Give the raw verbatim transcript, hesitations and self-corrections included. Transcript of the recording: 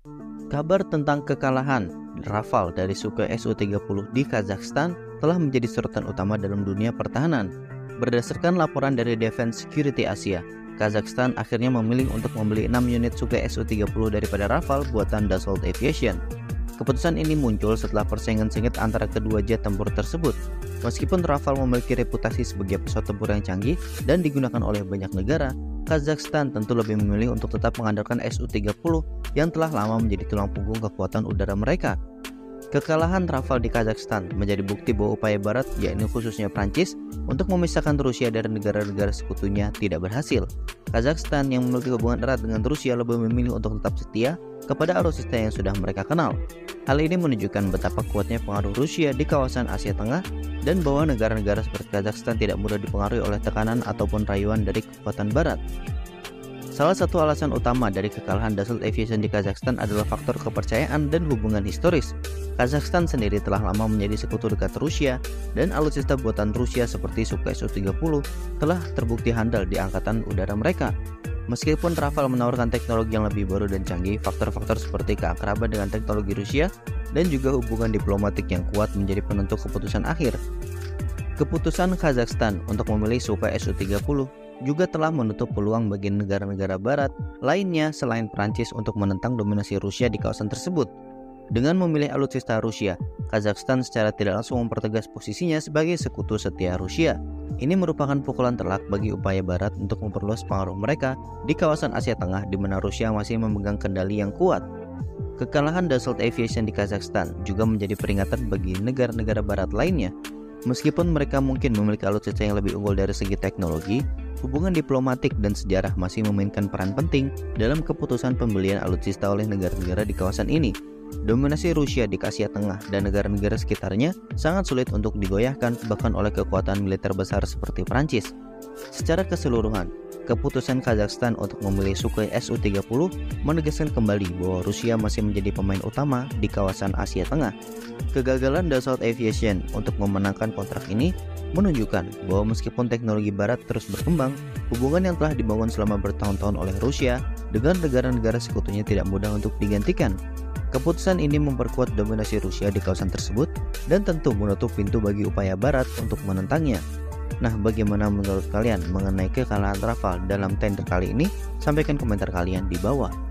Kabar tentang kekalahan Rafale dari Sukhoi S U tiga puluh di Kazakhstan telah menjadi sorotan utama dalam dunia pertahanan. Berdasarkan laporan dari Defense Security Asia, Kazakhstan akhirnya memilih untuk membeli enam unit Sukhoi S U tiga puluh daripada Rafale buatan Dassault Aviation. Keputusan ini muncul setelah persaingan sengit antara kedua jet tempur tersebut. Meskipun Rafale memiliki reputasi sebagai pesawat tempur yang canggih dan digunakan oleh banyak negara, Kazakhstan tentu lebih memilih untuk tetap mengandalkan S U tiga puluh yang telah lama menjadi tulang punggung kekuatan udara mereka. Kekalahan Rafale di Kazakhstan menjadi bukti bahwa upaya Barat, yakni khususnya Prancis, untuk memisahkan Rusia dari negara-negara sekutunya tidak berhasil. Kazakhstan yang memiliki hubungan erat dengan Rusia lebih memilih untuk tetap setia kepada alutsista yang sudah mereka kenal. Hal ini menunjukkan betapa kuatnya pengaruh Rusia di kawasan Asia Tengah dan bahwa negara-negara seperti Kazakhstan tidak mudah dipengaruhi oleh tekanan ataupun rayuan dari kekuatan Barat. Salah satu alasan utama dari kekalahan Dassault Aviation di Kazakhstan adalah faktor kepercayaan dan hubungan historis. Kazakhstan sendiri telah lama menjadi sekutu dekat Rusia, dan alutsista buatan Rusia seperti Sukhoi S U tiga puluh telah terbukti handal di angkatan udara mereka. Meskipun Rafale menawarkan teknologi yang lebih baru dan canggih, faktor-faktor seperti keakraban dengan teknologi Rusia dan juga hubungan diplomatik yang kuat menjadi penentu keputusan akhir. Keputusan Kazakhstan untuk memilih Sukhoi S U tiga puluh juga telah menutup peluang bagi negara-negara Barat lainnya selain Prancis untuk menentang dominasi Rusia di kawasan tersebut. Dengan memilih alutsista Rusia, Kazakhstan secara tidak langsung mempertegas posisinya sebagai sekutu setia Rusia. Ini merupakan pukulan telak bagi upaya Barat untuk memperluas pengaruh mereka di kawasan Asia Tengah di mana Rusia masih memegang kendali yang kuat. Kekalahan Dassault Aviation di Kazakhstan juga menjadi peringatan bagi negara-negara Barat lainnya. Meskipun mereka mungkin memiliki alutsista yang lebih unggul dari segi teknologi, hubungan diplomatik dan sejarah masih memainkan peran penting dalam keputusan pembelian alutsista oleh negara-negara di kawasan ini. Dominasi Rusia di Asia Tengah dan negara-negara sekitarnya sangat sulit untuk digoyahkan bahkan oleh kekuatan militer besar seperti Prancis. Secara keseluruhan, keputusan Kazakhstan untuk memilih Sukhoi S U tiga puluh menegaskan kembali bahwa Rusia masih menjadi pemain utama di kawasan Asia Tengah. Kegagalan Dassault Aviation untuk memenangkan kontrak ini menunjukkan bahwa meskipun teknologi Barat terus berkembang, hubungan yang telah dibangun selama bertahun-tahun oleh Rusia dengan negara-negara sekutunya tidak mudah untuk digantikan. Keputusan ini memperkuat dominasi Rusia di kawasan tersebut dan tentu menutup pintu bagi upaya Barat untuk menentangnya. Nah, bagaimana menurut kalian mengenai kekalahan Rafale dalam tender kali ini? Sampaikan komentar kalian di bawah.